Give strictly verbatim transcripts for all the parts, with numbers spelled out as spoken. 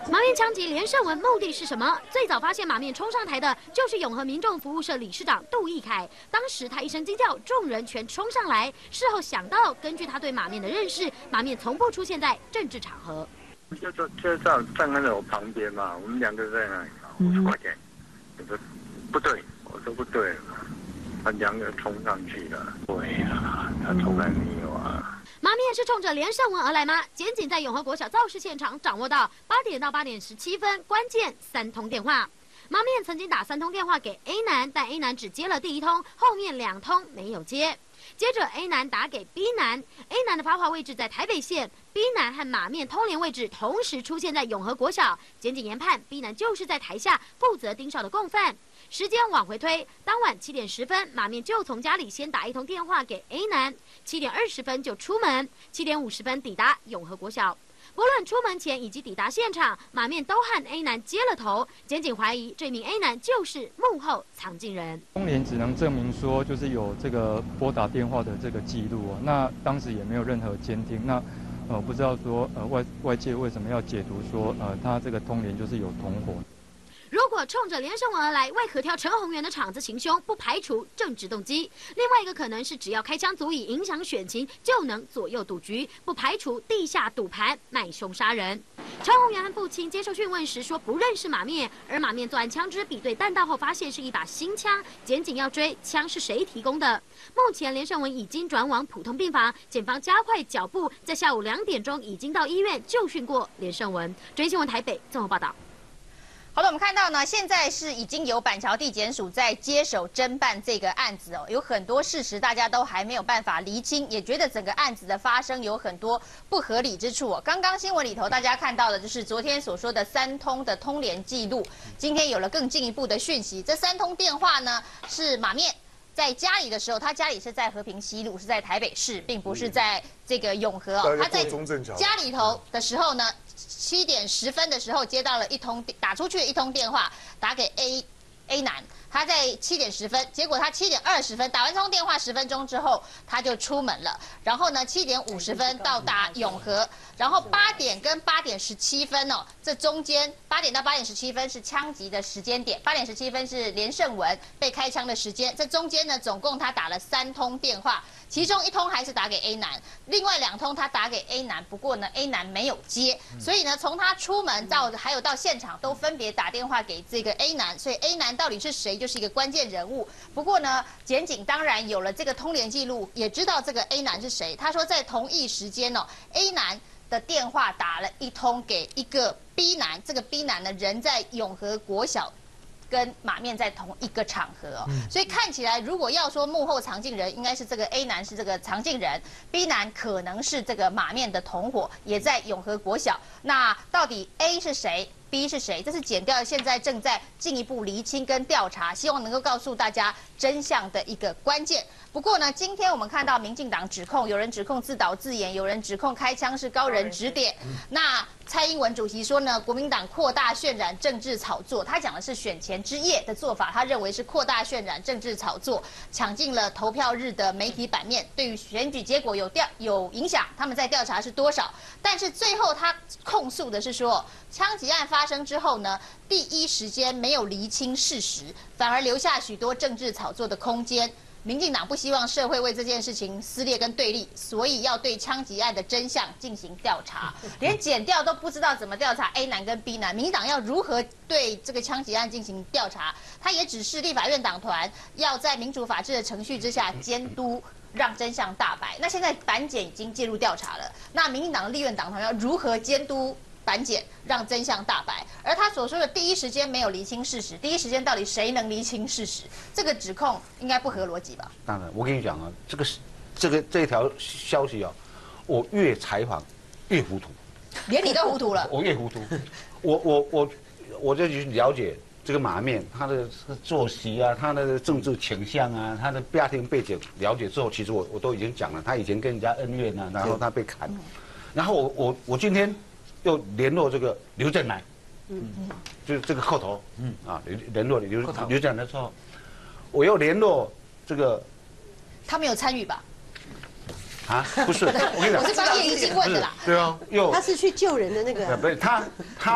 马面枪击连胜文目的是什么？最早发现马面冲上台的就是永和民众服务社理事长杜义凯。当时他一声惊叫，众人全冲上来。事后想到，根据他对马面的认识，马面从不出现在政治场合。 就就就站站在我旁边嘛，我们两个在那里嘛，我说快点，我说不对，我说不对，他两个冲上去了，对啊，他从来没有啊。 马面是冲着连胜文而来吗？检警在永和国小肇事现场掌握到八点到八点十七分关键三通电话。马面曾经打三通电话给 A 男，但 A 男只接了第一通，后面两通没有接。接着 A 男打给 B 男 ，A 男的发话位置在台北县 ，B 男和马面通联位置同时出现在永和国小。检警研判 B 男就是在台下负责盯梢的共犯。 时间往回推，当晚七点十分，马面就从家里先打一通电话给 A 男，七点二十分就出门，七点五十分抵达永和国小。不论出门前以及抵达现场，马面都和 A 男接了头。检警怀疑这名 A 男就是幕后藏镜人。 通联只能证明说，就是有这个拨打电话的这个记录哦，那当时也没有任何监听，那呃不知道说呃外外界为什么要解读说呃他这个通联就是有同伙。 如果冲着连胜文而来，为何挑陈宏源的场子行凶？不排除政治动机。另外一个可能是，只要开枪足以影响选情，就能左右赌局，不排除地下赌盘买凶杀人。陈宏源和父亲接受讯问时说不认识马面，而马面作案枪支比对弹道后发现是一把新枪，检警要追枪是谁提供的。目前连胜文已经转往普通病房，检方加快脚步，在下午两点钟已经到医院就训过连胜文。追新闻台北综合报道。 好的，我们看到呢，现在是已经有板桥地检署在接手侦办这个案子哦，有很多事实大家都还没有办法厘清，也觉得整个案子的发生有很多不合理之处哦。刚刚新闻里头大家看到的就是昨天所说的三通的通联记录，今天有了更进一步的讯息，这三通电话呢是马面。 在家里的时候，他家里是在和平西路，是在台北市，并不是在这个永和哦。他在家里头的时候呢，七点十分的时候接到了一通打出去的一通电话，打给 A A 男。他在七点十分，结果他七点二十分打完这通电话，十分钟之后他就出门了。然后呢，七点五十分到达永和，然后八点跟八点十七分哦，这中间八点到八点十七分是枪击的时间点，八点十七分是连胜文被开枪的时间。这中间呢，总共他打了三通电话。 其中一通还是打给 A 男，另外两通他打给 A 男，不过呢 A 男没有接，所以呢从他出门到还有到现场都分别打电话给这个 A 男，所以 A 男到底是谁就是一个关键人物。不过呢，检警当然有了这个通联记录，也知道这个 A 男是谁。他说在同一时间哦 ，A 男的电话打了一通给一个 B 男，这个 B 男呢人在永和国小。 跟马面在同一个场合哦，所以看起来如果要说幕后藏镜人，应该是这个 A 男是这个藏镜人 ，B 男可能是这个马面的同伙，也在永和国小。那到底 A 是谁 ，B 是谁？这是检调现在正在进一步厘清跟调查，希望能够告诉大家真相的一个关键。不过呢，今天我们看到民进党指控，有人指控自导自演，有人指控开枪是高人指点。那蔡英文主席说呢，国民党扩大渲染政治炒作，他讲的是选前之夜的做法，他认为是扩大渲染政治炒作，抢进了投票日的媒体版面，对于选举结果有调有影响。他们在调查是多少？但是最后他控诉的是说，枪击案发生之后呢，第一时间没有厘清事实，反而留下许多政治炒作的空间。 民进党不希望社会为这件事情撕裂跟对立，所以要对枪击案的真相进行调查。连检调都不知道怎么调查 A 男跟 B 男，民进党要如何对这个枪击案进行调查？他也指示立法院党团要在民主法治的程序之下监督，让真相大白。那现在版检已经介入调查了，那民进党的立院党团要如何监督？ 版检让真相大白，而他所说的第一时间没有厘清事实，第一时间到底谁能厘清事实？这个指控应该不合逻辑吧？ 当然，我跟你讲啊，这个是这个这条消息啊，我越采访越糊涂， 连你都糊涂了， 我越糊涂，我我我我就去了解这个马面他的作息啊，他的政治倾向啊，他的家庭背景了解之后，其实我我都已经讲了，他以前跟人家恩怨啊，然后他被砍，然后我我我今天。 又联络这个刘振南，嗯，就是这个后头，嗯啊，联联络刘刘振南之后，我又联络这个， 他没有参与吧？ 啊，不是，我跟你讲， 我是帮叶宜兴问的啦。 对啊，又他是去救人的那个， 不是他他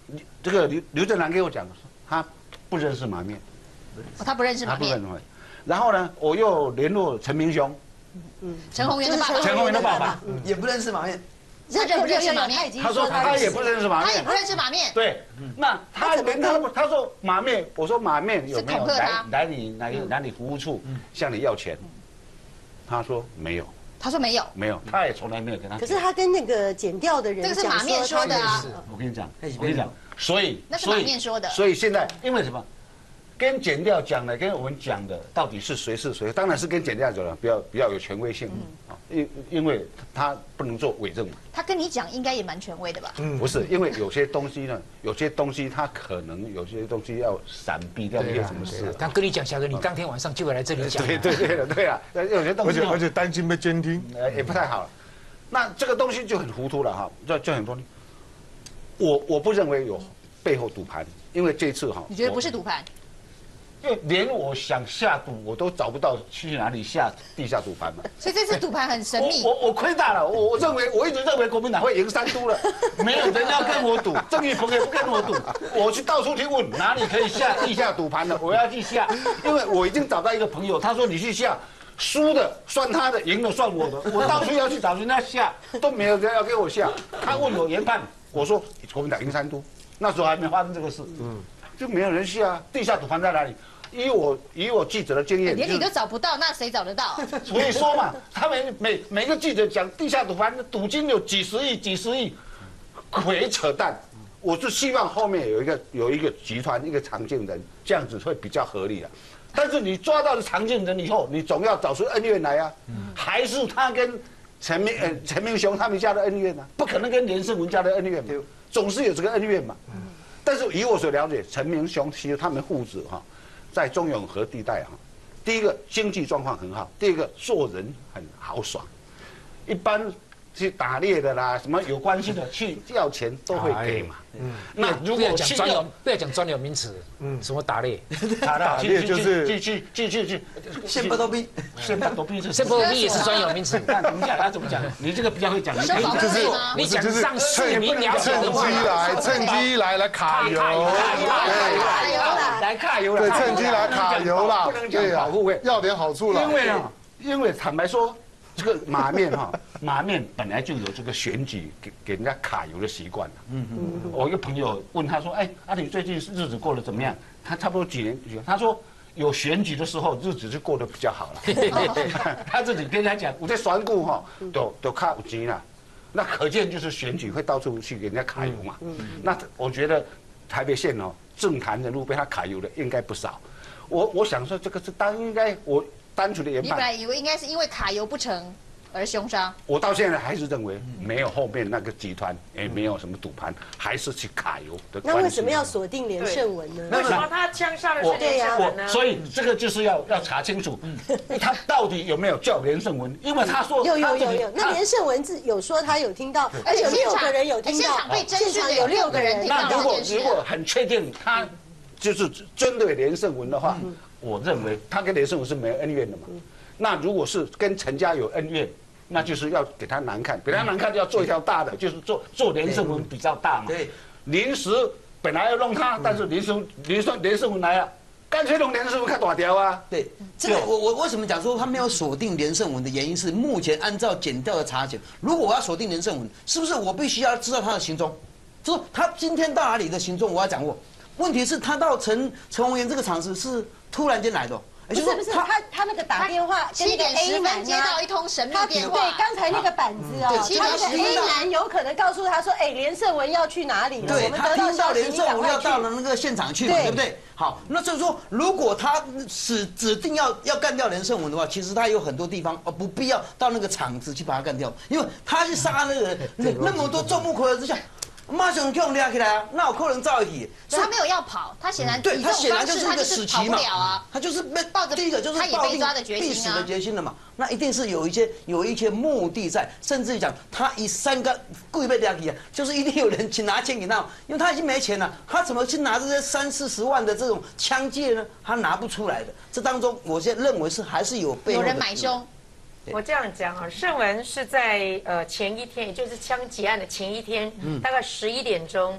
这个刘刘正南给我讲，他不认识马面， 哦，他不认识马面。 然后呢，我又联络陈明雄， 嗯，陈宏源的爸爸， 陈宏源的爸爸也不认识马面。 他认不认识马面？ 他说他也不认识马面， 他也不认识马面。 对，那他连他他说马面，我说马面有没有来来你来来你服务处向你要钱？他说没有。 他说没有， 没有，他也从来没有跟他。 可是他跟那个检调的人， 这个是马面说的啊。 我跟你讲，我跟你讲，所以那是马面说的。 所以现在因为什么？跟检调讲的，跟我们讲的，到底是谁是谁？当然是跟检调讲的，比较比较有权威性啊，因因为他不能做伪证嘛。 他跟你讲，应该也蛮权威的吧？ 嗯，不是，因为有些东西呢，有些东西他可能有些东西要闪避掉一些什么事。 他跟你讲，小哥，你当天晚上就会来这里讲。 对对对的，对啊，有些东西， 而且而且担心被监听， 呃，也不太好。那这个东西就很糊涂了哈，就就很多。我我不认为有背后赌盘，因为这次哈， 你觉得不是赌盘？ 因为连我想下赌，我都找不到去哪里下地下赌盘嘛。 所以这次赌盘很神秘。 我我我亏大了，我我认为我一直认为国民党会赢三都了，没有人要跟我赌，郑义鹏也不跟我赌，我去到处去问哪里可以下地下赌盘的，我要去下，因为我已经找到一个朋友，他说你去下，输的算他的，赢的算我的，我到处要去找人家下，都没有人要给我下。他问我研判，我说国民党赢三都，那时候还没发生这个事，嗯。就没有人下，地下赌盘在哪里？以我以我记者的经验， 连你都找不到，那谁找得到？ 所以说嘛，他们每每个记者讲地下赌盘赌金有几十亿、几十亿，鬼扯淡。我就希望后面有一个有一个集团，一个常见人，这样子会比较合理啊。但是你抓到了常见人以后，你总要找出恩怨来啊。还是他跟陈明呃陈明雄他们家的恩怨啊？不可能跟连胜文家的恩怨嘛，总是有这个恩怨嘛。但是以我所了解，陈明雄其实他们父子哈，在中永和地带哈，第一个经济状况很好，第二个做人很豪爽，一般去打猎的啦，什么有关系的去要钱都会给嘛。嗯， 那如果讲专有，不要讲专有名词，嗯，什么打猎？ 打猎就是去去去去去， 先不躲避， 先不躲避， 先不躲避也是专有名词。 那等一下他怎么讲？你这个比较会讲，你可以就是你讲上市民了解趁机来，趁机来来卡油， 卡油啦， 来卡油啦， 对，趁机来卡油啦， 不能讲保护费， 要点好处啦。 因为呢，因为坦白说。这个马面哈，马面本来就有这个选举给给人家卡油的习惯了。嗯嗯。我一个朋友问他说：“哎，阿你最近日子过得怎么样？”他差不多几年，他说有选举的时候日子就过得比较好了。他自己跟人家讲，我在选股哈，都都卡有钱啦。那可见就是选举会到处去给人家卡油嘛。那我觉得台北县哦，政坛人物被他卡油的应该不少。我我想说这个是当应该我。单纯的研判， 你本来以为应该是因为卡油不成而凶杀， 我到现在还是认为没有后面那个集团，也没有什么赌盘，还是去卡油的。 那为什么要锁定连胜文呢？ 为什么他枪杀的是连胜文呢？ 所以这个就是要要查清楚，他到底有没有叫连胜文？因为他说有有有有，那连胜文自有说他有听到，而且有六个人有听到， 现场被侦讯的有六个人听到。 那如果如果很确定他就是针对连胜文的话。我认为他跟连胜文是没有恩怨的嘛，那如果是跟陈家有恩怨，那就是要给他难看，给他难看就要做一条大的，就是做做连胜文比较大嘛。对，临时本来要弄他，但是连胜连胜连胜文来了，干脆弄连胜文看大条啊。 对，这个我我为什么讲说他没有锁定连胜文的原因是，目前按照检调的查检，如果我要锁定连胜文，是不是我必须要知道他的行踪？就是他今天到哪里的行踪我要掌握。问题是，他到陈陈宏源这个场子是突然间来的， 不是不是，他他那个打电话， 七点十分接到一通神秘电话， 对，刚才那个板子哦， 七点十分 A 男有可能告诉他说，哎，连胜文要去哪里了？ 对，他听到连胜文要到了那个现场去嘛，对不对？好，那就是说，如果他指指定要要干掉连胜文的话，其实他有很多地方哦，不必要到那个场子去把他干掉，因为他去杀那个人，那么多众目睽睽之下。马上就抓起来啊！那有可能造一起， 所以他没有要跑，他显然对他显然就是一个死棋嘛， 啊， 他就是被抱着第一个就是他也被抓的决心啊， 必死的决心了嘛。那一定是有一些有一些目的在，甚至讲他以三个故意被抓起啊，就是一定有人去拿钱给他，因为他已经没钱了，他怎么去拿这些三四十万的这种枪械呢？他拿不出来的。这当中，我现在认为是还是有背后有人买凶。 我这样讲啊，胜文是在呃前一天，也就是枪击案的前一天，嗯、大概十一点钟，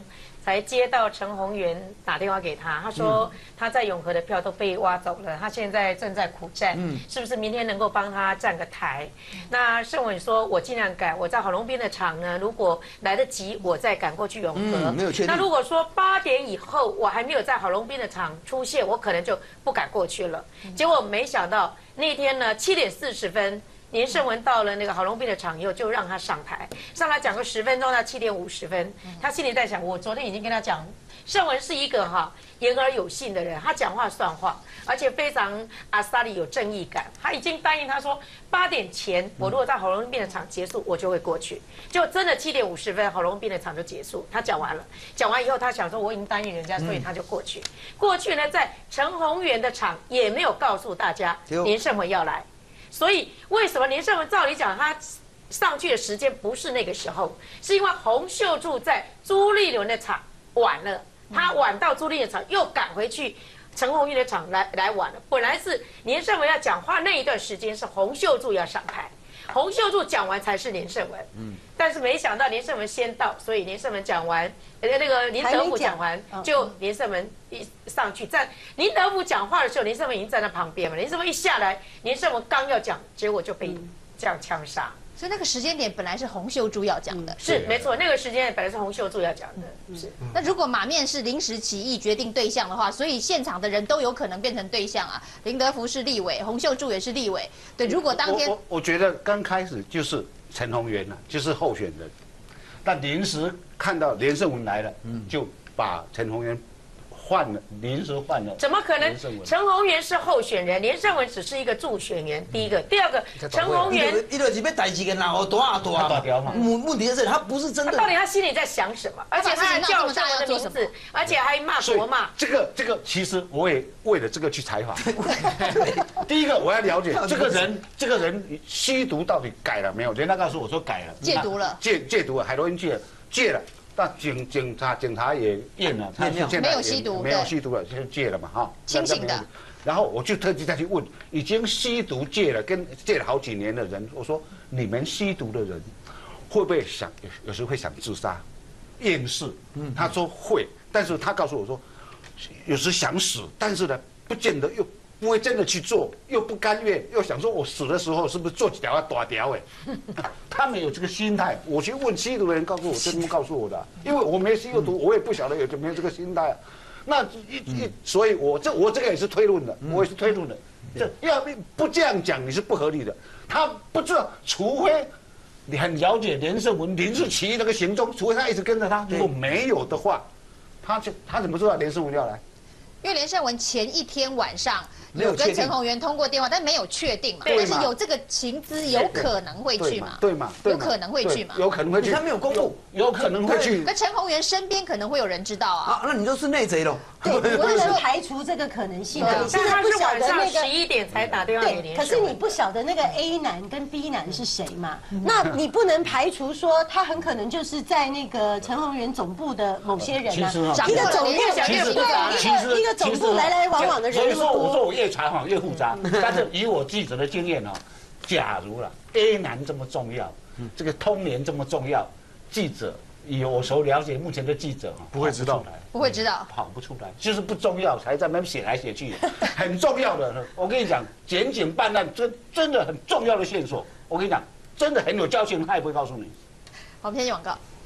才接到陈宏源打电话给他，他说他在永和的票都被挖走了，他现在正在苦战，是不是明天能够帮他站个台？那盛文说，我尽量赶，我在郝龙斌的场呢，如果来得及，我再赶过去永和。 没有确定。 那如果说八点以后我还没有在郝龙斌的场出现，我可能就不敢过去了。结果没想到那天呢，七点四十分。连胜文到了那个郝龙斌的场以后，就让他上台，上来讲个十分钟到七点五十分。他心里在想，我昨天已经跟他讲，胜文是一个哈言而有信的人，他讲话算话，而且非常阿萨里有正义感。他已经答应他说，八点前我如果在郝龙斌的场结束，我就会过去。就真的七点五十分，郝龙斌的场就结束。他讲完了，讲完以后，他想说我已经答应人家，所以他就过去。过去呢，在陈宏源的场也没有告诉大家连胜文要来。所以为什么连胜文照理讲他上去的时间不是那个时候，是因为洪秀柱在朱立伦的场晚了，他晚到朱立伦的场又赶回去陈鸿运的场来来晚了。本来是连胜文要讲话那一段时间是洪秀柱要上台，洪秀柱讲完才是连胜文，嗯，但是没想到连胜文先到，所以连胜文讲完，呃那个林德福讲完，就连胜文一上去站，林德福讲话的时候，连胜文已经站在旁边嘛，连胜文一下来，连胜文刚要讲，结果就被这样枪杀。 所以那个时间点本来是洪秀柱要讲的， 是没错，那个时间本来是洪秀柱要讲的，是。 那如果马面是临时起意决定对象的话，所以现场的人都有可能变成对象啊。林德福是立委，洪秀柱也是立委，对。如果当天， 我我我觉得刚开始就是陈宏源啊，就是候选人，但临时看到连胜文来了，就把陈宏源换了，临时换了。 怎么可能？陈宏源是候选人，连胜文只是一个助选员。第一个，第二个，陈宏源一个是被逮几个然后多啊多啊，问问题是他不是真的。 到底他心里在想什么？而且他还叫胜文的名字，而且还骂国骂。 这个这个，其实我也为了这个去采访。第一个我要了解这个人，这个人吸毒到底改了没有？人家告诉我说改了， 戒毒了， 戒戒毒了，海洛因戒了，戒了。那警警察警察也验了，他现在没有吸毒， 没有吸毒了，就戒了嘛哈， 清醒的。 然后我就特地再去问已经吸毒戒了跟戒了好几年的人，我说你们吸毒的人会不会想有有时候会想自杀、厌世？嗯，他说会，但是他告诉我说，有时想死，但是呢，不见得又不会真的去做，又不甘愿，又想说我死的时候是不是做几条要打条哎？他们有这个心态。我去问吸毒的人，告诉我，这么告诉我的，因为我没吸过毒，我也不晓得有没有这个心态。那一一，所以我这我这个也是推论的，我也是推论的。这要不这样讲，你是不合理的。他不知道，除非你很了解连胜文、林志奇那个行踪，除非他一直跟着他，如果没有的话，他就他怎么知道连胜文要来？ 因为连胜文前一天晚上有跟陈宏源通过电话，但没有确定嘛，但是有这个情资，有可能会去嘛， 对嘛？ 有可能会去嘛， 有可能会去， 他没有公布， 有可能会去。 那陈宏源身边可能会有人知道啊， 啊，那你就是内贼喽。 对，不能排除这个可能性的。你现在不晓得那个十一点才打电话给连胜文， 可是你不晓得那个 A 男跟 B 男是谁嘛？那你不能排除说他很可能就是在那个陈宏源总部的某些人啊，一个总部，对，一个总部来来往往的人那么多。 所以说，我说我越采访越复杂，但是以我记者的经验哦，假如了 A 男这么重要，这个通联这么重要，记者。以我所了解，目前的记者不会知道， 不会知道， 跑不出来，就是不重要才在那边写来写去。很重要的，我跟你讲，检警办案真真的很重要的线索。我跟你讲，真的很有交情，他也不会告诉你。 好，我们先去广告。